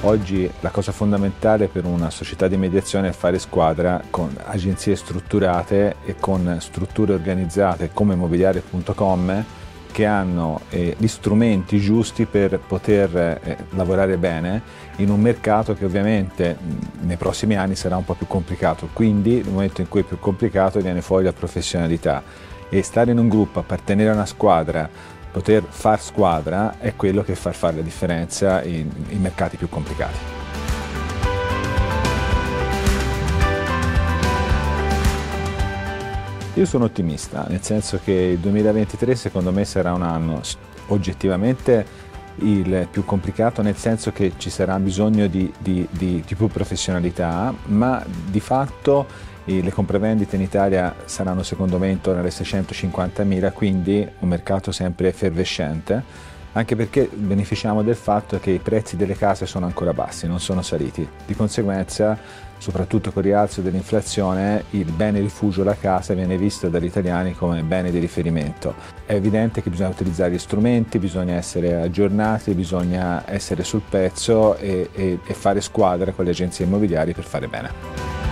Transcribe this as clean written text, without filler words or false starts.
Oggi la cosa fondamentale per una società di mediazione è fare squadra con agenzie strutturate e con strutture organizzate come Mobiliare.com che hanno gli strumenti giusti per poter lavorare bene in un mercato che ovviamente nei prossimi anni sarà un po' più complicato, quindi nel momento in cui è più complicato viene fuori la professionalità e stare in un gruppo, appartenere a una squadra, poter far squadra è quello che fa fare la differenza in mercati più complicati. Io sono ottimista, nel senso che il 2023 secondo me sarà un anno oggettivamente il più complicato, nel senso che ci sarà bisogno di più professionalità, ma di fatto le compravendite in Italia saranno secondo me intorno alle 650.000, quindi un mercato sempre effervescente, anche perché beneficiamo del fatto che i prezzi delle case sono ancora bassi, non sono saliti. Di conseguenza, soprattutto con il rialzo dell'inflazione, il bene rifugio, la casa, viene visto dagli italiani come bene di riferimento. È evidente che bisogna utilizzare gli strumenti, bisogna essere aggiornati, bisogna essere sul pezzo e fare squadra con le agenzie immobiliari per fare bene.